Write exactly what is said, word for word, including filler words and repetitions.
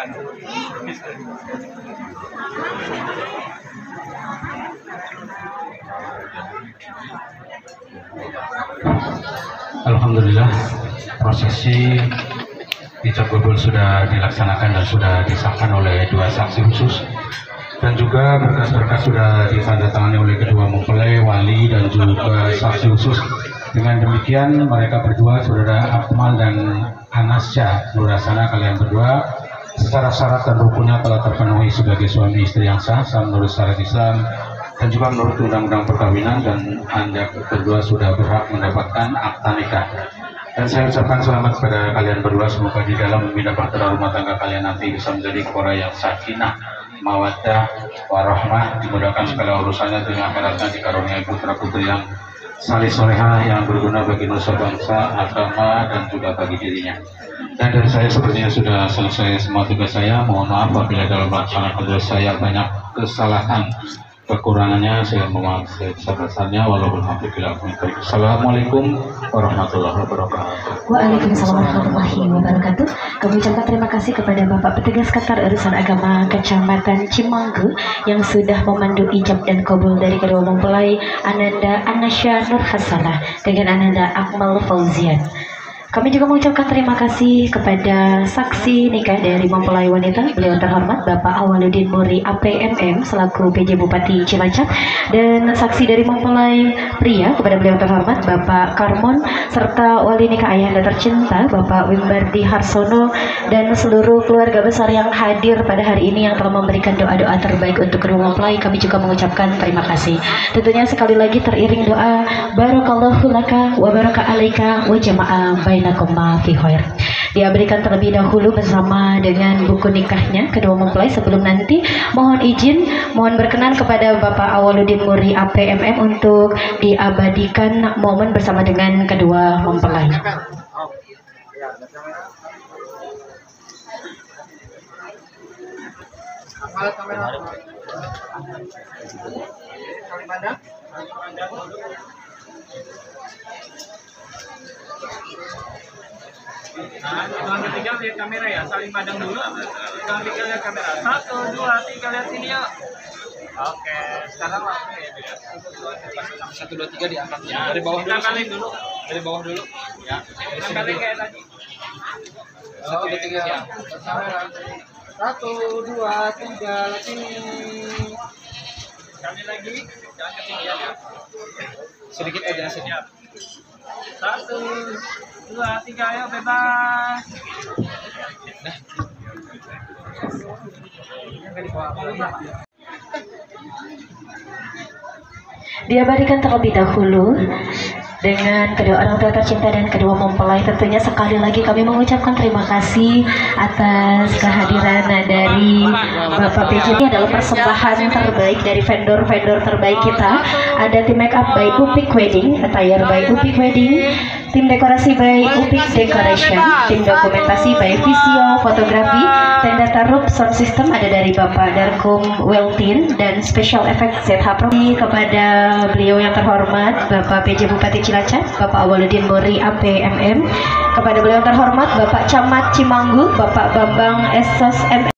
Alhamdulillah, prosesi ijab kabul sudah dilaksanakan dan sudah disahkan oleh dua saksi khusus, dan juga berkas-berkas sudah ditandatangani oleh kedua mempelai, wali, dan juga saksi khusus. Dengan demikian mereka berdua, saudara Akmal dan Anasya Nurasana, kalian berdua secara syarat dan rukunnya telah terpenuhi sebagai suami istri yang sah, sah menurut syariat Islam dan juga menurut undang-undang perkawinan, dan Anda berdua sudah berhak mendapatkan akta nikah. Dan saya ucapkan selamat kepada kalian berdua, semoga di dalam membina bahtera rumah tangga kalian nanti bisa menjadi keluarga yang sakinah, mawaddah, warahmah, dimudahkan segala urusannya dengan akhiratnya, dikaruniai putra putri yang salih soleha yang berguna bagi nusa bangsa, agama, dan juga bagi dirinya. Dan dari saya sepertinya sudah selesai semua tugas saya. Mohon maaf apabila dalam melaksanakan tugas saya banyak kesalahan, kekurangannya saya mohon sebesar-besarnya. Walaupun Assalamualaikum warahmatullahi wabarakatuh. Waalaikumsalam warahmatullahi wabarakatuh. Kami ucapkan terima kasih kepada Bapak Petugas Kantor Urusan Agama Kecamatan Cimanggu yang sudah memandu ijab dan kabul dari kedua mempelai Ananda Anasya Nurhasana dengan Ananda Akmal Fauzian. Kami juga mengucapkan terima kasih kepada saksi nikah dari mempelai wanita, beliau terhormat Bapak Awaludin Muri A P M M selaku P J Bupati Cilacap, dan saksi dari mempelai pria kepada beliau terhormat Bapak Karmon, serta wali nikah ayahanda tercinta Bapak Wimbardi Harsono, dan seluruh keluarga besar yang hadir pada hari ini yang telah memberikan doa-doa terbaik untuk kedua mempelai. Kami juga mengucapkan terima kasih. Tentunya sekali lagi teriring doa barakallahu laka wa baraka alaika wa jama'a bainakum ma fi khair. Dia berikan terlebih dahulu bersama dengan buku nikahnya kedua mempelai. Sebelum nanti mohon izin, mohon berkenan kepada Bapak Awaludin Muri A P M M untuk diabadikan momen bersama dengan kedua mempelai. Nah, hitungan ketiga lihat kamera ya, saling pandang dulu. Hitungan ketiga lihat kamera. Satu, dua, tiga, lihat sini yuk. Oke, sekarang langsung ya. Satu, dua, tiga diangkat. Ya, dari bawah dulu. Kalian dulu. Dari bawah dulu. Ya. Kalian kayak tadi. Satu, dua, tiga. Satu, dua, tiga, sini. Sekali lagi, jangan ketinggian ya. Sedikit aja siap. Satu, dua, tiga, ayo bebas. Diabadikan terlebih dahulu dengan kedua orang tua tercinta dan kedua mempelai. Tentunya sekali lagi kami mengucapkan terima kasih atas kehadiran dari Bapak P J. Ini adalah persembahan terbaik dari vendor-vendor terbaik kita. Ada tim make up by Upik Wedding, attire by Upik Wedding, tim dekorasi by Upik Decoration, tim dokumentasi by Visio Fotografi, tenda taruh sound system ada dari Bapak Darkum Weltin, dan special effect Z H Pro. Kepada beliau yang terhormat Bapak P J Bupati Cilacap, Bapak Awaludin Muri A P M M, kepada beliau yang terhormat Bapak Camat Cimanggu, Bapak Bambang Esos M